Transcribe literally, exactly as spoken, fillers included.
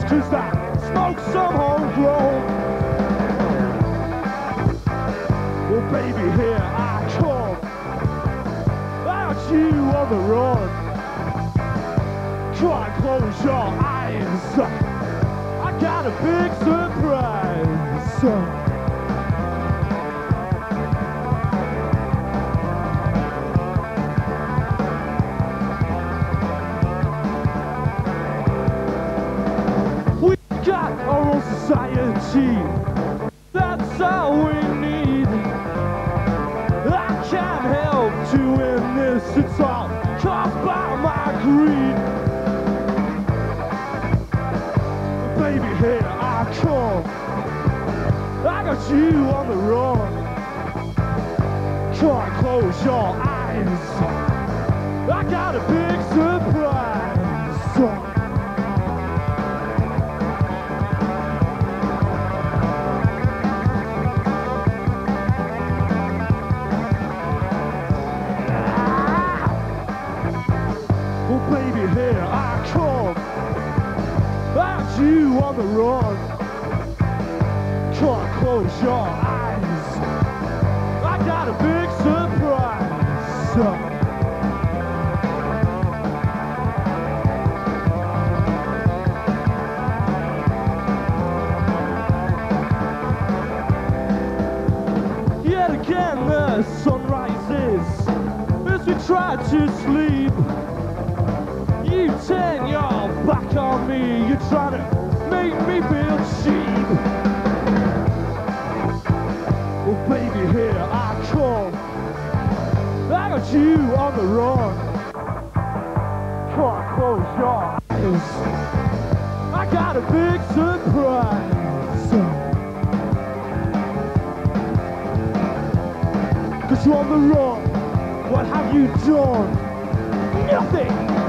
cause I smoke some homegrown. Well baby, here I come, without you on the run. Try and close your eyes, I got a big surprise. Got our own society, that's all we need. I can't help to win this, it's all caused by my greed. Baby, here I come, I got you on the run. Try and close your eyes, I got a big surprise. Baby, here I come, at you on the run. Try and close your eyes, I got a big surprise. Yet again the sun rises as we try to sleep. You turn your back on me, you're trying to make me feel cheap. Well baby, here I come, I got you on the run. Try and close your eyes, I got a big surprise. Cause you're on the run, what have you done? Nothing!